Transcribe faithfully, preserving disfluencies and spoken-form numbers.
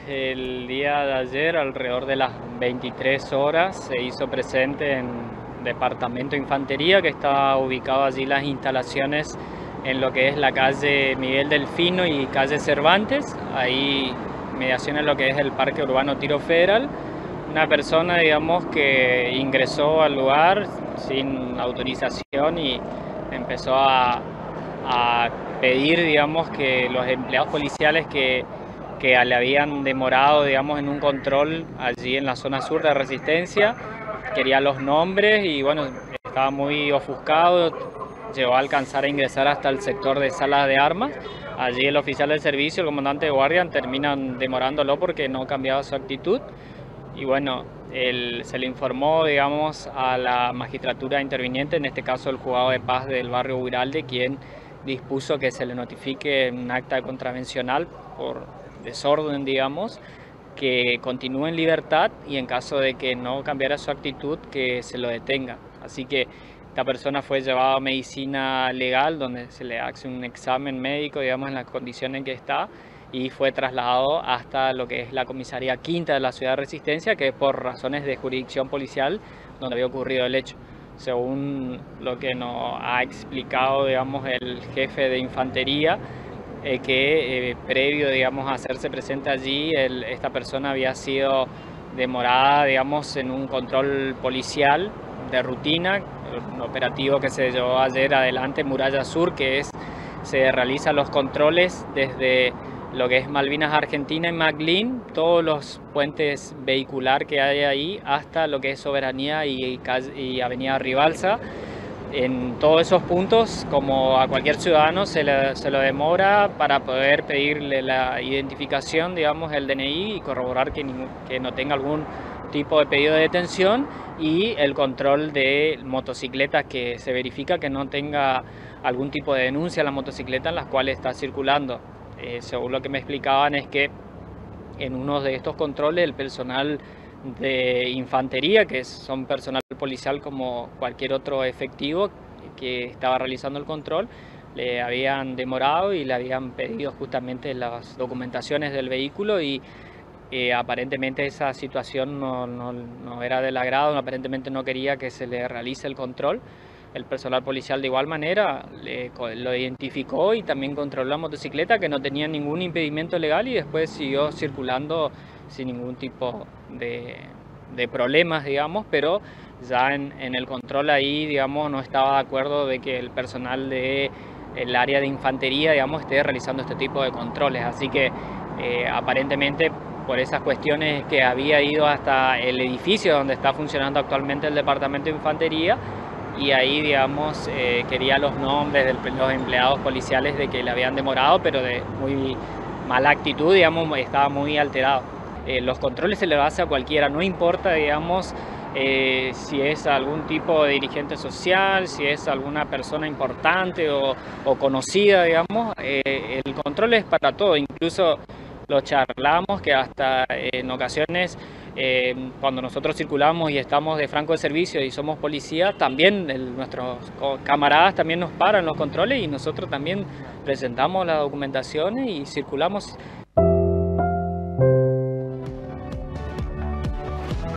El día de ayer, alrededor de las veintitrés horas, se hizo presente en Departamento de Infantería, que está ubicado allí las instalaciones en lo que es la calle Miguel Delfino y calle Cervantes, ahí mediación en lo que es el Parque Urbano Tiro Federal. Una persona, digamos, que ingresó al lugar sin autorización y empezó a, a pedir, digamos, que los empleados policiales que que le habían demorado, digamos, en un control allí en la zona sur de Resistencia, quería los nombres y bueno, estaba muy ofuscado, llegó a alcanzar a ingresar hasta el sector de salas de armas. Allí el oficial del servicio, el comandante de guardia, terminan demorándolo porque no cambiaba su actitud. Y bueno, él, se le informó, digamos, a la magistratura interviniente, en este caso el juzgado de paz del barrio Huiralde, quien dispuso que se le notifique un acta contravencional por desorden, digamos, que continúe en libertad y en caso de que no cambiara su actitud, que se lo detenga. Así que esta persona fue llevada a medicina legal, donde se le hace un examen médico, digamos, en las condiciones en que está, y fue trasladado hasta lo que es la comisaría quinta de la ciudad de Resistencia, que es por razones de jurisdicción policial donde había ocurrido el hecho. Según lo que nos ha explicado, digamos, el jefe de infantería, eh, que eh, previo, digamos, a hacerse presente allí, el, esta persona había sido demorada, digamos, en un control policial de rutina, un operativo que se llevó ayer adelante, Muralla Sur, que es, se realizan los controles desde lo que es Malvinas Argentina y Maclín, todos los puentes vehicular que hay ahí, hasta lo que es Soberanía y, y Avenida Ribalsa. En todos esos puntos, como a cualquier ciudadano, se, le, se lo demora para poder pedirle la identificación, digamos, el D N I y corroborar que, ningún, que no tenga algún tipo de pedido de detención, y el control de motocicletas, que se verifica que no tenga algún tipo de denuncia a la motocicleta en las cuales está circulando. Eh, según lo que me explicaban, es que en uno de estos controles el personal de infantería, que son personal policial como cualquier otro efectivo que estaba realizando el control, le habían demorado y le habían pedido justamente las documentaciones del vehículo, y eh, aparentemente esa situación no, no, no era del agrado, aparentemente no quería que se le realice el control. El personal policial de igual manera le, lo identificó y también controló la motocicleta, que no tenía ningún impedimento legal, y después siguió circulando sin ningún tipo de, de problemas, digamos, pero ya en, en el control ahí, digamos, no estaba de acuerdo de que el personal del área de infantería, digamos, esté realizando este tipo de controles. Así que eh, aparentemente por esas cuestiones que había ido hasta el edificio donde está funcionando actualmente el Departamento de Infantería, y ahí, digamos, eh, quería los nombres de los empleados policiales de que le habían demorado, pero de muy mala actitud, digamos, estaba muy alterado. Eh, los controles se le hace a cualquiera, no importa, digamos, eh, si es algún tipo de dirigente social, si es alguna persona importante o, o conocida, digamos, eh, el control es para todo. Incluso lo charlamos que hasta eh, en ocasiones, Eh, cuando nosotros circulamos y estamos de franco de servicio y somos policía, también el, nuestros camaradas también nos paran los controles y nosotros también presentamos las documentaciones y circulamos